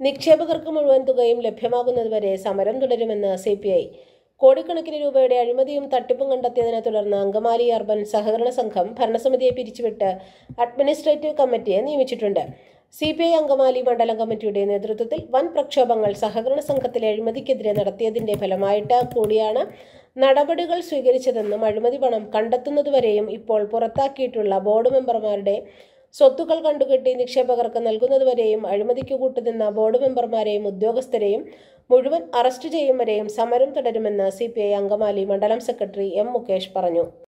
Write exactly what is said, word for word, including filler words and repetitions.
നിക്ഷേപകർക്ക് മുഴുവൻ തുകയും ലഭ്യമാകുന്നതുവരെ സമരം തുടരുമെന്ന് സി പി ഐ. കോടിക്കണക്കിന് രൂപയുടെ അഴിമതിയും തട്ടിപ്പും കണ്ടെത്തിയതിനെ തുടർന്ന് അങ്കമാലി അർബൻ സഹകരണ സംഘം ഭരണസമിതിയെ പിരിച്ചുവിട്ട് അഡ്മിനിസ്ട്രേറ്റീവ് കമ്മിറ്റിയെ നിയമിച്ചിട്ടുണ്ട്. സി പി ഐ അങ്കമാലി മണ്ഡലം കമ്മിറ്റിയുടെ നേതൃത്വത്തിൽ വൻ പ്രക്ഷോഭങ്ങൾ സഹകരണ സംഘത്തിലെ അഴിമതിക്കെതിരെ നടത്തിയതിന്റെ ഫലമായിട്ട് കൂടിയാണ് നടപടികൾ സ്വീകരിച്ചതെന്നും അഴിമതി പണം കണ്ടെത്തുന്നതുവരെയും ഇപ്പോൾ പുറത്താക്കിയിട്ടുള്ള ബോർഡ് മെമ്പർമാരുടെ സ്വത്തുക്കൾ കണ്ടുകെട്ടി നിക്ഷേപകർക്ക് നൽകുന്നതുവരെയും അഴിമതിക്ക് കൂട്ടുനിന്ന ബോർഡ് മെമ്പർമാരെയും ഉദ്യോഗസ്ഥരെയും മുഴുവൻ അറസ്റ്റ് ചെയ്യും വരെയും സമരം തുടരുമെന്ന് സി പി ഐ അങ്കമാലി മണ്ഡലം സെക്രട്ടറി എം മുകേഷ് പറഞ്ഞു.